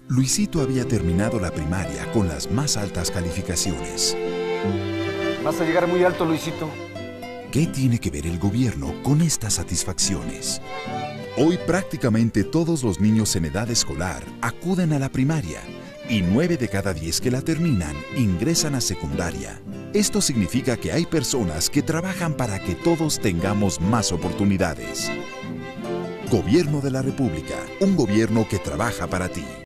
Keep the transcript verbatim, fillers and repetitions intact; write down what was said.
Luisito había terminado la primaria con las más altas calificaciones. Vas a llegar muy alto, Luisito. ¿Qué tiene que ver el gobierno con estas satisfacciones? Hoy prácticamente todos los niños en edad escolar acuden a la primaria y nueve de cada diez que la terminan ingresan a secundaria. Esto significa que hay personas que trabajan para que todos tengamos más oportunidades. Gobierno de la República, un gobierno que trabaja para ti.